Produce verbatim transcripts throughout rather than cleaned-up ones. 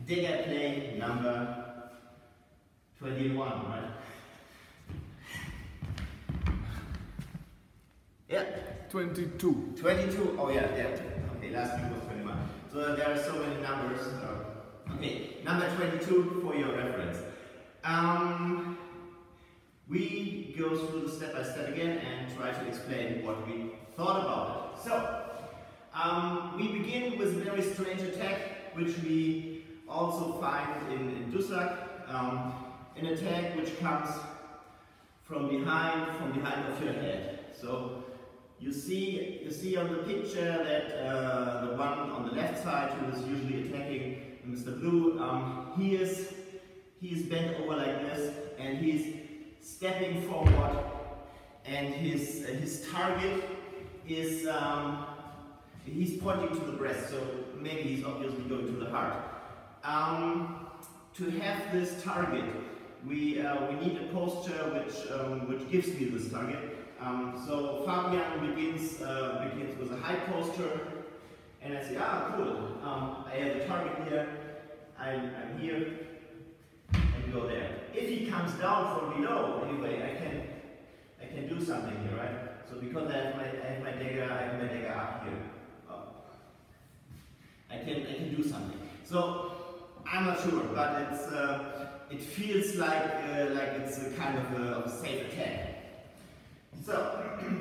Dagger play number twenty-one, right? Yeah. twenty-two. twenty-two. Oh yeah, yeah. Okay, last week was twenty-one. So there are so many numbers. Uh, okay, number twenty-two for your reference. Um, we go through the step by step again and try to explain what we thought about it. So, um, we begin with a very strange attack, which we also find in, in Dusak. Um, an attack which comes from behind, from behind of your head. So you see, you see on the picture that uh, the one on the left side who is usually attacking Mister Blue, um, he is he is bent over like this, and he's stepping forward, and his uh, his target is um, he's pointing to the breast. So maybe he's obviously going to the heart. Um, to have this target, we uh, we need a posture which um, which gives me this target. Um, so Fabian begins uh, begins with a high posture, and I say, ah, cool. Um, I have a target here. I'm, I'm here, and go there. If he comes down from below, anyway, I can I can do something here, right? So because I have my I have my dagger, I have my dagger up here. Oh. I can I can do something. So I'm not sure, but it's uh, it feels like uh, like it's a kind of a, of a safe attack. So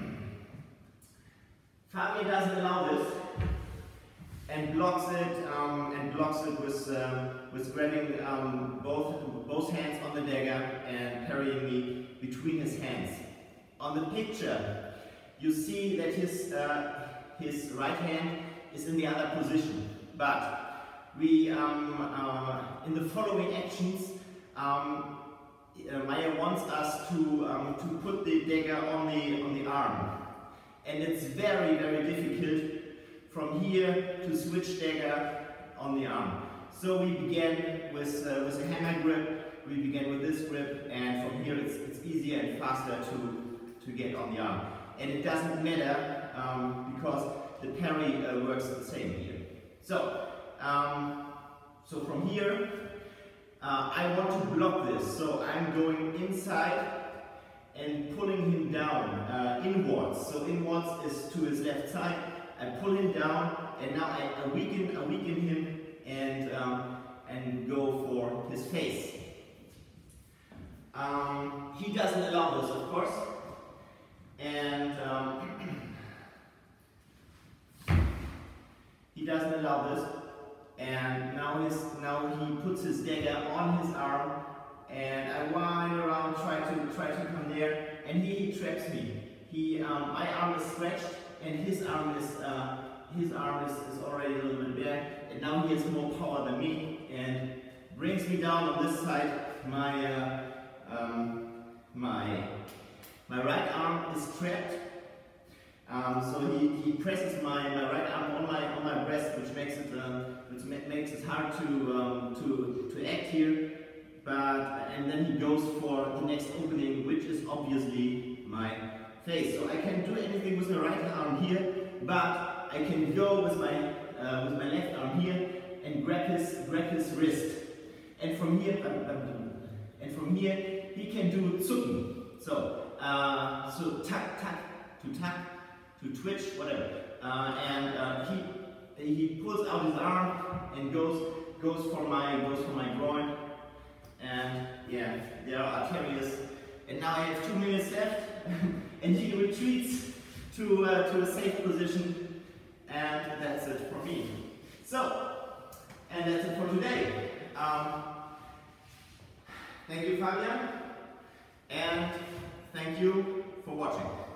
Fabian doesn't allow this and blocks it um, and blocks it with um, with grabbing um, both both hands on the dagger and parrying me between his hands. On the picture, you see that his uh, his right hand is in the other position, but we, um, uh, in the following actions, um, uh, Mair wants us to um, to put the dagger on the on the arm, and it's very very difficult from here to switch dagger on the arm. So we began with uh, with a hammer grip. We began with this grip, and from here it's it's easier and faster to to get on the arm, and it doesn't matter um, because the parry uh, works the same here. So. Um, so from here, uh, I want to block this, so I'm going inside and pulling him down uh, inwards. So inwards is to his left side. I pull him down, and now I, I weaken, I weaken him, and um, and go for his face. Um, he doesn't allow this, of course, and um, he doesn't allow this. And now his now he puts his dagger on his arm, and I wind around, try to try to come there, and he, he traps me. He um, my arm is stretched, and his arm is uh, his arm is, is already a little bit back, and now he has more power than me, and brings me down on this side. My uh, um, my my right arm is trapped. Um, so he, he presses my, my right arm on my on my breast, which makes it uh, which ma makes it hard to um, to to act here. But and then he goes for the next opening, which is obviously my face. So I can do anything with my right arm here, but I can go with my uh, with my left arm here and grab his grab his wrist. And from here and from here he can do zucken. So uh, so tuck tuck to tuck. To twitch, whatever, uh, and uh, he he pulls out his arm and goes goes for my goes for my groin, and yeah, there are arteries, and now I have two minutes left, and he retreats to uh, to a safe position, and that's it for me. So, and that's it for today. Um, thank you, Fabian, and thank you for watching.